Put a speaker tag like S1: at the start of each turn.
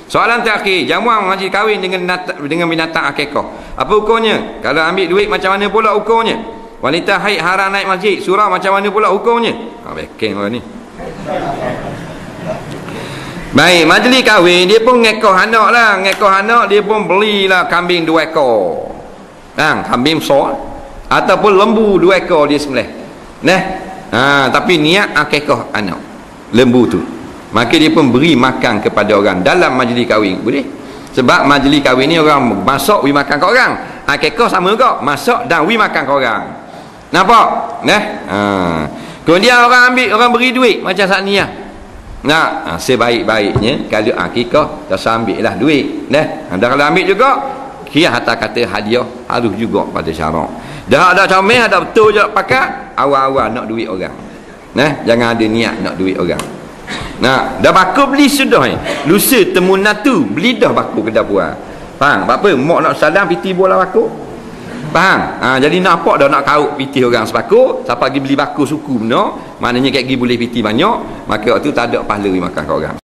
S1: Soalan terakhir, jamuan majlis kahwin dengan binatang akikah. Apa hukumnya? Kalau ambil duit macam mana pula hukumnya? Wanita haid haram naik masjid, surau macam mana pula hukumnya? Bekeng orang ni. Baik, majlis kahwin dia pun ngekoh anak lah. Ngekoh anak dia pun belilah kambing 2 ekor. Kambing besar ataupun lembu 2 ekor dia sembelih. Tapi niat akikah anak lembu tu. Maka dia pun beri makan kepada orang dalam majlis kahwin. Boleh? Sebab majlis kahwin ni orang masak, we makan kat orang. Akikah sama juga, masak dan we makan kat orang. Nampak? Kemudian orang ambil, orang beri duit macam saat ni lah. Sebaik-baiknya kalau akikah tak ambil lah duit. Dan kalau ambil juga, kira atas kata hadiah harus juga pada syarak. Dah ada comel, ada betul je pakai, awal-awal nak duit orang. Jangan ada niat nak duit orang. Dah baku beli sudah ni. Lusa temu natu beli dah baku ke dapur. Faham? Apa? Mak nak salam piti bola baku. Faham? Jadi nampak dah nak kaut piti orang sepaku. Siapa pergi beli baku suku benar, maknanya kat pergi boleh piti banyak, maka waktu tak ada pahala makan kat orang.